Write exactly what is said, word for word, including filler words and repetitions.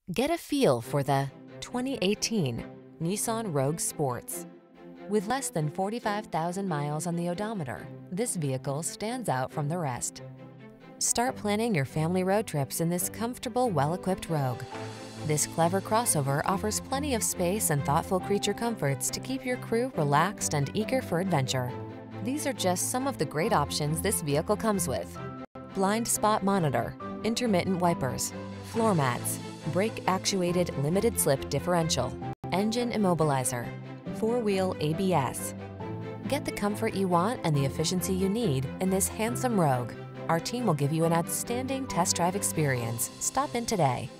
Get a feel for the twenty eighteen Nissan Rogue Sports. With less than forty-five thousand miles on the odometer, this vehicle stands out from the rest. Start planning your family road trips in this comfortable, well-equipped Rogue. This clever crossover offers plenty of space and thoughtful creature comforts to keep your crew relaxed and eager for adventure. These are just some of the great options this vehicle comes with: blind spot monitor, intermittent wipers, floor mats, brake actuated limited slip differential, engine immobilizer, four-wheel A B S. Get the comfort you want and the efficiency you need in this handsome Rogue. Our team will give you an outstanding test drive experience. Stop in today.